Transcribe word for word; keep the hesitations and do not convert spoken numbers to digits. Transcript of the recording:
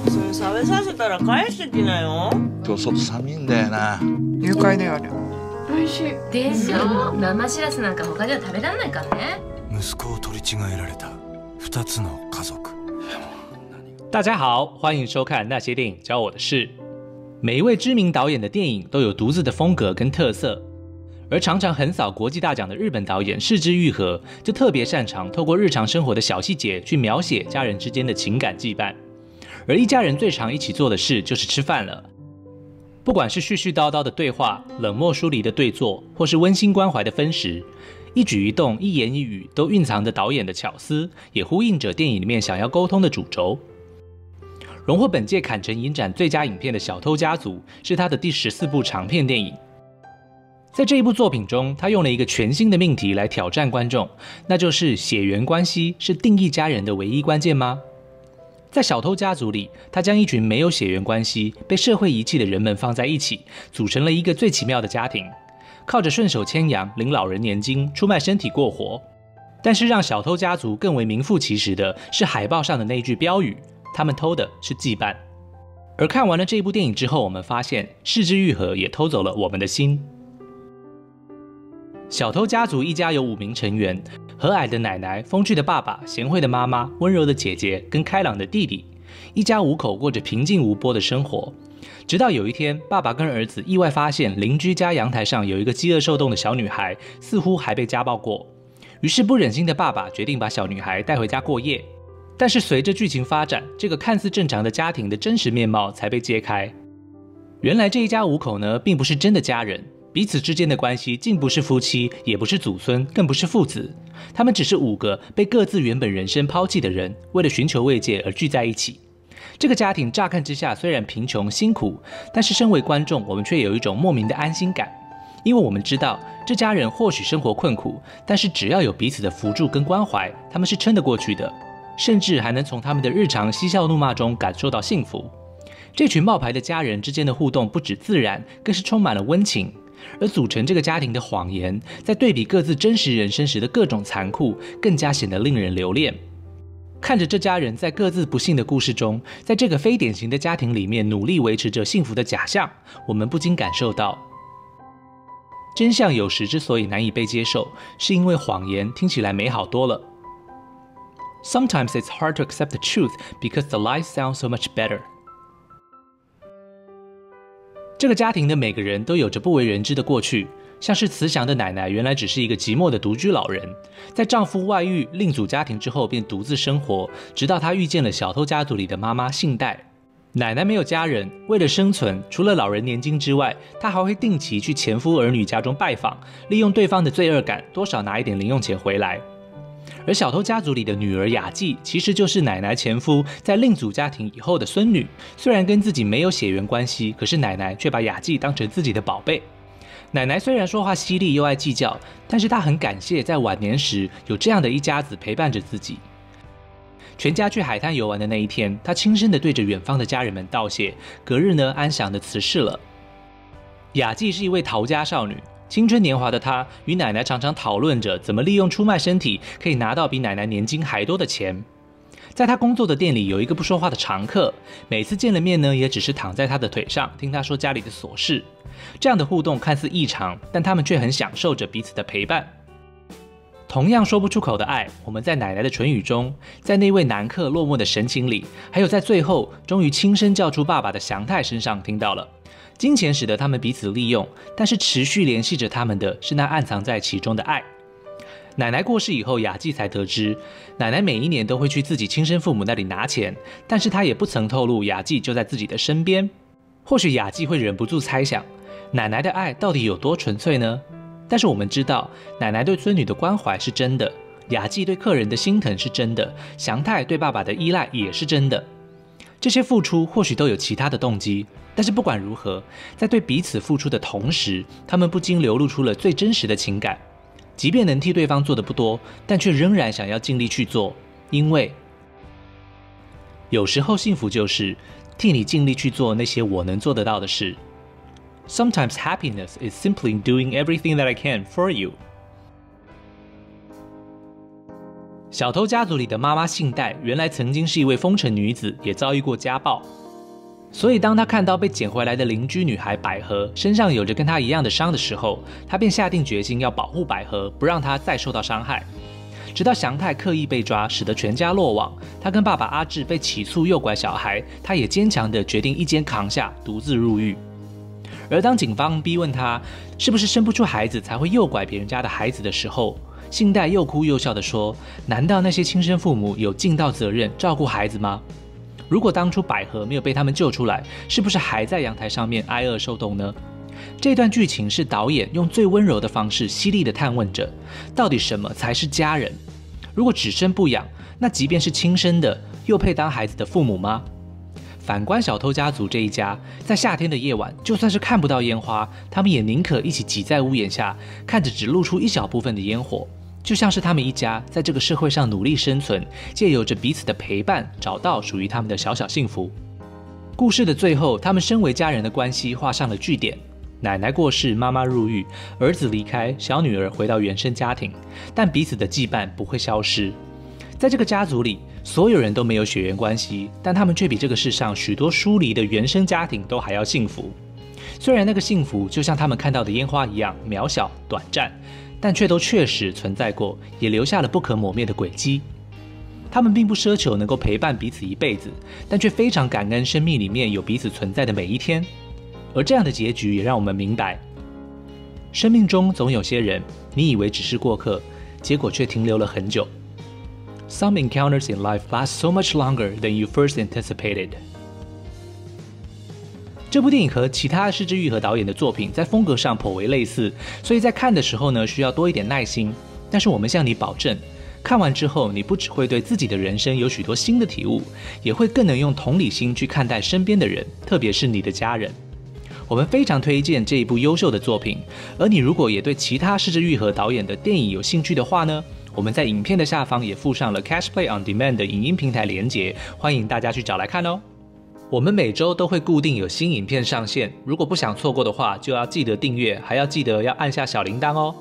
それ食べさせたら返してきなよ。 今日外寒いんだよな。 誘拐だよね。 美味しい。 でしょ。生しらすなんか他では食べられないからね。 息子を取り違えられた二つの家族。 大家好，欢迎收看那些电影教我的事。每一位知名导演的电影都有独自的风格跟特色，而常常横扫国际大奖的日本导演是枝裕和就特别擅长透过日常生活的小细节去描写家人之间的情感羁绊。而一家人最常一起做的事就是吃饭了。不管是絮絮叨叨的对话、冷漠疏离的对坐，或是温馨关怀的分食，一举一动、一言一语都蕴藏着导演的巧思，也呼应着电影里面想要沟通的主轴。荣获本届坎城影展最佳影片的《小偷家族》是他的第十四部长片电影。在这一部作品中，他用了一个全新的命题来挑战观众，那就是血缘关系是定义家人的唯一关键吗？在《小偷家族》里，他将一群没有血缘关系、被社会遗弃的人们放在一起，组成了一个最奇妙的家庭，靠着顺手牵羊、领老人年金、出卖身体过活。但是让小偷家族更为名副其实的是海报上的那一句标语：他们偷的是羁绊。而看完了这一部电影之后，我们发现是枝裕和也偷走了我们的心。小偷家族一家有五名成员，和蔼的奶奶、风趣的爸爸、贤惠的妈妈、温柔的姐姐跟开朗的弟弟，一家五口过着平静无波的生活。直到有一天，爸爸跟儿子意外发现邻居家阳台上有一个饥饿受冻的小女孩，似乎还被家暴过。于是不忍心的爸爸决定把小女孩带回家过夜。但是随着剧情发展，这个看似正常的家庭的真实面貌才被揭开。原来这一家五口呢，并不是真的家人。彼此之间的关系竟不是夫妻，也不是祖孙，更不是父子，他们只是五个被各自原本人生抛弃的人，为了寻求慰藉而聚在一起。这个家庭乍看之下虽然贫穷辛苦，但是身为观众，我们却有一种莫名的安心感，因为我们知道这家人或许生活困苦，但是只要有彼此的扶助跟关怀，他们是撑得过去的，甚至还能从他们的日常嬉笑怒骂中感受到幸福。这群冒牌的家人之间的互动不只自然，更是充满了温情。而组成这个家庭的谎言，在对比各自真实人生时的各种残酷，更加显得令人留恋。看着这家人在各自不幸的故事中，在这个非典型的家庭里面努力维持着幸福的假象，我们不禁感受到，真相有时之所以难以被接受，是因为谎言听起来美好多了。Sometimes it's hard to accept the truth because the lies sound so much better. 这个家庭的每个人都有着不为人知的过去，像是慈祥的奶奶原来只是一个寂寞的独居老人，在丈夫外遇另组家庭之后便独自生活，直到她遇见了小偷家族里的妈妈信代。奶奶没有家人，为了生存，除了老人年金之外，她还会定期去前夫儿女家中拜访，利用对方的罪恶感，多少拿一点零用钱回来。而小偷家族里的女儿雅纪，其实就是奶奶前夫在另组家庭以后的孙女。虽然跟自己没有血缘关系，可是奶奶却把雅纪当成自己的宝贝。奶奶虽然说话犀利又爱计较，但是她很感谢在晚年时有这样的一家子陪伴着自己。全家去海滩游玩的那一天，她轻声地对着远方的家人们道谢，隔日呢安详地辞世了。雅纪是一位逃家少女。青春年华的她与奶奶常常讨论着怎么利用出卖身体可以拿到比奶奶年金还多的钱。在她工作的店里有一个不说话的常客，每次见了面呢，也只是躺在她的腿上听她说家里的琐事。这样的互动看似异常，但他们却很享受着彼此的陪伴。同样说不出口的爱，我们在奶奶的唇语中，在那位男客落寞的神情里，还有在最后终于轻声叫出爸爸的祥太身上听到了。金钱使得他们彼此利用，但是持续联系着他们的是那暗藏在其中的爱。奶奶过世以后，雅纪才得知，奶奶每一年都会去自己亲生父母那里拿钱，但是她也不曾透露雅纪就在自己的身边。或许雅纪会忍不住猜想，奶奶的爱到底有多纯粹呢？但是我们知道，奶奶对孙女的关怀是真的，雅纪对客人的心疼是真的，祥太对爸爸的依赖也是真的。这些付出或许都有其他的动机，但是不管如何，在对彼此付出的同时，他们不禁流露出了最真实的情感。即便能替对方做的不多，但却仍然想要尽力去做，因为有时候幸福就是替你尽力去做那些我能做得到的事。Sometimes happiness is simply doing everything that I can for you. 小偷家族里的妈妈信代，原来曾经是一位风尘女子，也遭遇过家暴。所以当她看到被捡回来的邻居女孩百合身上有着跟她一样的伤的时候，她便下定决心要保护百合，不让她再受到伤害。直到祥太刻意被抓，使得全家落网，他跟爸爸阿志被起诉诱拐小孩，他也坚强地决定一肩扛下，独自入狱。而当警方逼问他是不是生不出孩子才会诱拐别人家的孩子的时候，信代又哭又笑地说：“难道那些亲生父母有尽到责任照顾孩子吗？如果当初百合没有被他们救出来，是不是还在阳台上面挨饿受冻呢？”这段剧情是导演用最温柔的方式犀利地探问着，到底什么才是家人？如果只生不养，那即便是亲生的，又配当孩子的父母吗？反观小偷家族这一家，在夏天的夜晚，就算是看不到烟花，他们也宁可一起挤在屋檐下，看着只露出一小部分的烟火，就像是他们一家在这个社会上努力生存，借由着彼此的陪伴，找到属于他们的小小幸福。故事的最后，他们身为家人的关系画上了句点。奶奶过世，妈妈入狱，儿子离开，小女儿回到原生家庭，但彼此的羁绊不会消失。在这个家族里，所有人都没有血缘关系，但他们却比这个世上许多疏离的原生家庭都还要幸福。虽然那个幸福就像他们看到的烟花一样渺小短暂，但却都确实存在过，也留下了不可磨灭的轨迹。他们并不奢求能够陪伴彼此一辈子，但却非常感恩生命里面有彼此存在的每一天。而这样的结局也让我们明白，生命中总有些人，你以为只是过客，结果却停留了很久。Some encounters in life last so much longer than you first anticipated. 这部电影和其他是枝裕和导演的作品在风格上颇为类似，所以在看的时候呢，需要多一点耐心。但是我们向你保证，看完之后，你不只会对自己的人生有许多新的体悟，也会更能用同理心去看待身边的人，特别是你的家人。我们非常推荐这一部优秀的作品，而你如果也对其他是枝裕和导演的电影有兴趣的话呢，我们在影片的下方也附上了 Catch Play on Demand 的影音平台连结，欢迎大家去找来看哦。我们每周都会固定有新影片上线，如果不想错过的话，就要记得订阅，还要记得要按下小铃铛哦。